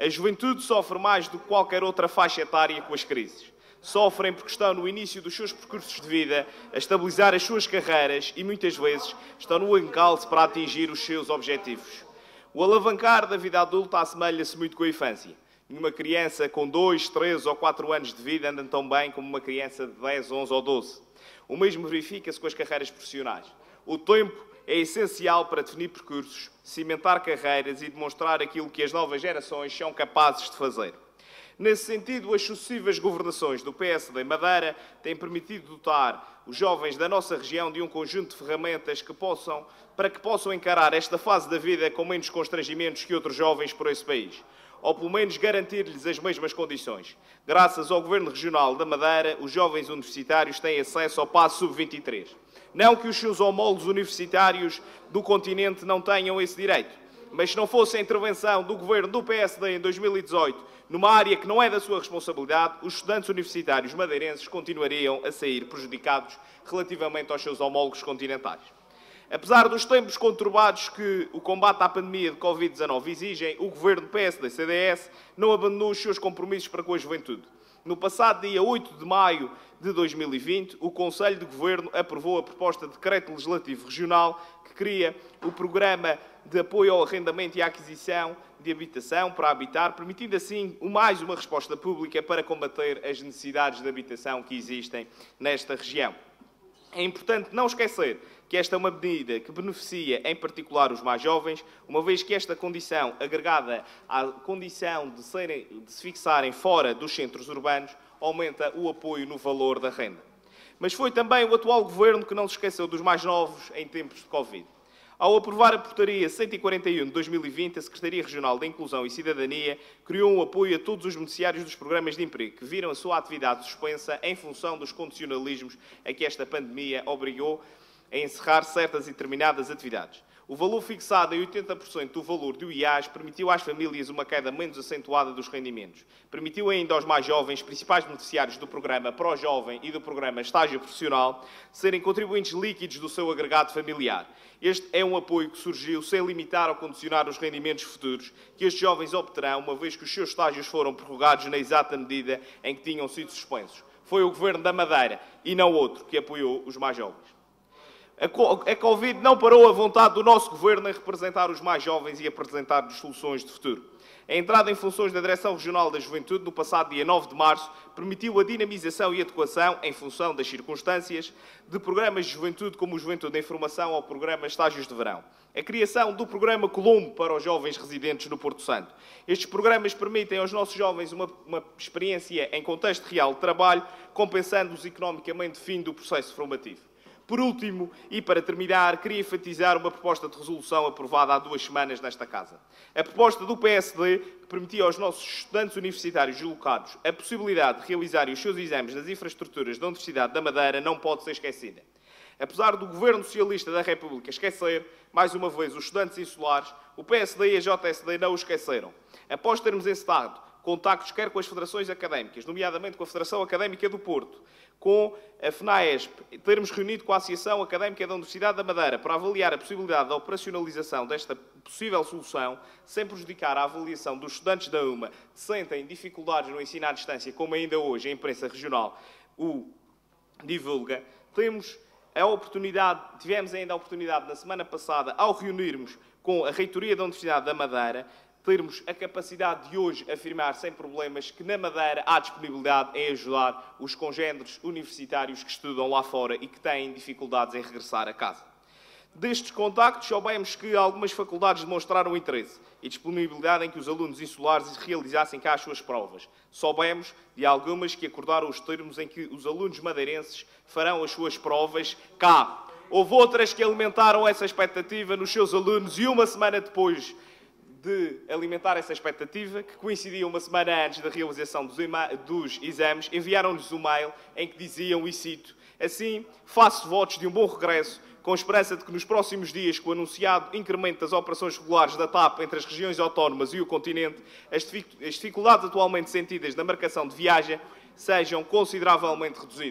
A juventude sofre mais do que qualquer outra faixa etária com as crises. Sofrem porque estão no início dos seus percursos de vida, a estabilizar as suas carreiras e, muitas vezes, estão no encalço para atingir os seus objetivos. O alavancar da vida adulta assemelha-se muito com a infância. Nenhuma criança com 2, 3 ou 4 anos de vida anda tão bem como uma criança de 10, 11 ou 12. O mesmo verifica-se com as carreiras profissionais. O tempo é essencial para definir percursos, cimentar carreiras e demonstrar aquilo que as novas gerações são capazes de fazer. Nesse sentido, as sucessivas governações do PSD Madeira têm permitido dotar os jovens da nossa região de um conjunto de ferramentas para que possam encarar esta fase da vida com menos constrangimentos que outros jovens por esse país, ou pelo menos garantir-lhes as mesmas condições. Graças ao Governo Regional da Madeira, os jovens universitários têm acesso ao Passo Sub-23. Não que os seus homólogos universitários do continente não tenham esse direito, mas se não fosse a intervenção do Governo do PSD em 2018, numa área que não é da sua responsabilidade, os estudantes universitários madeirenses continuariam a sair prejudicados relativamente aos seus homólogos continentais. Apesar dos tempos conturbados que o combate à pandemia de Covid-19 exigem, o Governo PSD-CDS não abandonou os seus compromissos para com a juventude. No passado dia 8 de maio de 2020, o Conselho de Governo aprovou a proposta de Decreto Legislativo Regional que cria o Programa de Apoio ao Arrendamento e à Aquisição de Habitação para habitar, permitindo assim mais uma resposta pública para combater as necessidades de habitação que existem nesta região. É importante não esquecer que esta é uma medida que beneficia, em particular, os mais jovens, uma vez que esta condição, agregada à condição de se fixarem fora dos centros urbanos, aumenta o apoio no valor da renda. Mas foi também o atual Governo que não se esqueceu dos mais novos em tempos de Covid. Ao aprovar a Portaria 141 de 2020, a Secretaria Regional da Inclusão e Cidadania criou um apoio a todos os beneficiários dos programas de emprego que viram a sua atividade suspensa em função dos condicionalismos a que esta pandemia obrigou a encerrar certas e determinadas atividades. O valor fixado em 80% do valor do IAS permitiu às famílias uma queda menos acentuada dos rendimentos. Permitiu ainda aos mais jovens, principais beneficiários do programa Pró-Jovem e do programa Estágio Profissional, serem contribuintes líquidos do seu agregado familiar. Este é um apoio que surgiu sem limitar ou condicionar os rendimentos futuros que estes jovens obterão, uma vez que os seus estágios foram prorrogados na exata medida em que tinham sido suspensos. Foi o Governo da Madeira, e não outro, que apoiou os mais jovens. A Covid não parou a vontade do nosso Governo em representar os mais jovens e apresentar-lhes soluções de futuro. A entrada em funções da Direção Regional da Juventude, no passado dia 9 de março, permitiu a dinamização e adequação, em função das circunstâncias, de programas de juventude como o Juventude em Formação ou o programa Estágios de Verão. A criação do programa Colombo para os jovens residentes no Porto Santo. Estes programas permitem aos nossos jovens uma experiência em contexto real de trabalho, compensando-os economicamente fim do processo formativo. Por último, e para terminar, queria enfatizar uma proposta de resolução aprovada há 2 semanas nesta Casa. A proposta do PSD, que permitia aos nossos estudantes universitários deslocados a possibilidade de realizarem os seus exames nas infraestruturas da Universidade da Madeira, não pode ser esquecida. Apesar do Governo Socialista da República esquecer, mais uma vez, os estudantes insulares, o PSD e a JSD não o esqueceram. Após termos encetado contactos quer com as federações académicas, nomeadamente com a Federação Académica do Porto, com a FNAESP, termos reunido com a Associação Académica da Universidade da Madeira para avaliar a possibilidade da operacionalização desta possível solução, sem prejudicar a avaliação dos estudantes da UMA que sentem dificuldades no ensino à distância, como ainda hoje a imprensa regional o divulga, tivemos ainda a oportunidade na semana passada, ao reunirmos com a Reitoria da Universidade da Madeira, termos a capacidade de hoje afirmar sem problemas que na Madeira há disponibilidade em ajudar os congêneres universitários que estudam lá fora e que têm dificuldades em regressar a casa. Destes contactos, soubemos que algumas faculdades demonstraram interesse e disponibilidade em que os alunos insulares realizassem cá as suas provas. Soubemos de algumas que acordaram os termos em que os alunos madeirenses farão as suas provas cá. Houve outras que alimentaram essa expectativa nos seus alunos e uma semana depois de alimentar essa expectativa, que coincidia uma semana antes da realização dos exames, enviaram-lhes um mail em que diziam, e cito, assim, faço votos de um bom regresso, com esperança de que nos próximos dias, com o anunciado incremento das operações regulares da TAP entre as regiões autónomas e o continente, as dificuldades atualmente sentidas na marcação de viagem sejam consideravelmente reduzidas.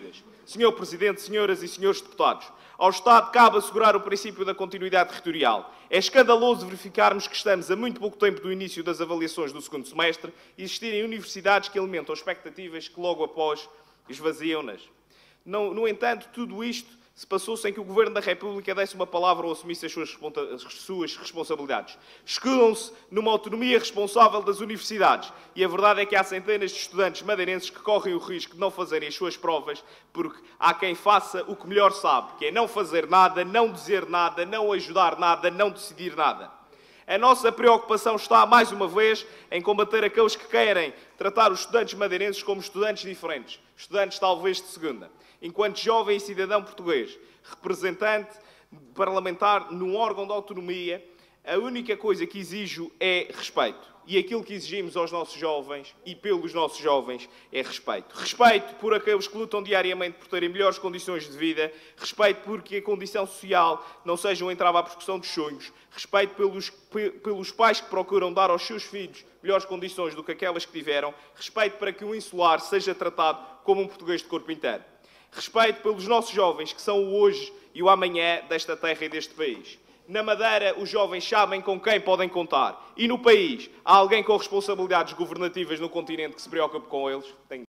Sr. Presidente, senhoras e senhores deputados, ao Estado cabe assegurar o princípio da continuidade territorial. É escandaloso verificarmos que estamos a muito pouco tempo do início das avaliações do segundo semestre e existirem universidades que alimentam expectativas que logo após esvaziam-nas. No entanto, tudo isto se passou sem que o Governo da República desse uma palavra ou assumisse as suas responsabilidades. Escudam-se numa autonomia responsável das universidades. E a verdade é que há centenas de estudantes madeirenses que correm o risco de não fazerem as suas provas porque há quem faça o que melhor sabe, que é não fazer nada, não dizer nada, não ajudar nada, não decidir nada. A nossa preocupação está, mais uma vez, em combater aqueles que querem tratar os estudantes madeirenses como estudantes diferentes, estudantes talvez de segunda. Enquanto jovem e cidadão português, representante parlamentar num órgão de autonomia, a única coisa que exijo é respeito. E aquilo que exigimos aos nossos jovens e pelos nossos jovens é respeito. Respeito por aqueles que lutam diariamente por terem melhores condições de vida. Respeito porque a condição social não seja um entrave à prossecução dos sonhos. Respeito pelos pais que procuram dar aos seus filhos melhores condições do que aquelas que tiveram. Respeito para que o insular seja tratado como um português de corpo inteiro. Respeito pelos nossos jovens que são o hoje e o amanhã desta terra e deste país. Na Madeira, os jovens sabem com quem podem contar. E no país, há alguém com responsabilidades governativas no continente que se preocupe com eles?